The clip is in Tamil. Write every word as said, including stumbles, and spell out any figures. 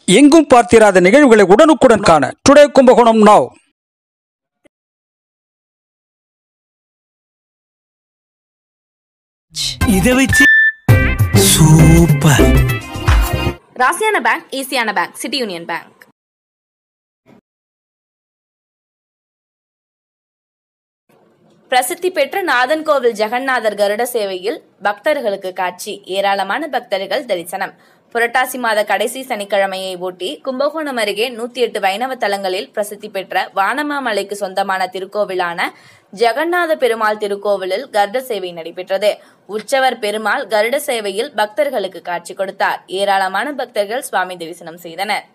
எங்கும் பார்த்திராத நிகழ்வுகளை உடனுக்குடன் காண டுடே கும்பகோணம் நாவ். இதை வச்சு சூப்பர். ராசியான பேங்க், ஈஸியான பேங்க், சிட்டி யூனியன் பேங்க். பிரசித்தி பெற்ற நாதன் கோவில் ஜெகநாதர் கருட சேவையில் பக்தர்களுக்கு காட்சி. ஏராளமான பக்தர்கள் தரிசனம். புரட்டாசி மாத கடைசி சனிக்கிழமையை ஒட்டி கும்பகோணம் அருகே நூத்தி எட்டு வைணவ தலங்களில் பிரசித்தி பெற்ற வானமாமலைக்கு சொந்தமான திருக்கோவிலான ஜெகநாத பெருமாள் திருக்கோவிலில் கருட சேவை நடைபெற்றது. உற்சவர் பெருமாள் கருட சேவையில் பக்தர்களுக்கு காட்சி கொடுத்தார். ஏராளமான பக்தர்கள் சுவாமி தரிசனம் செய்தனர்.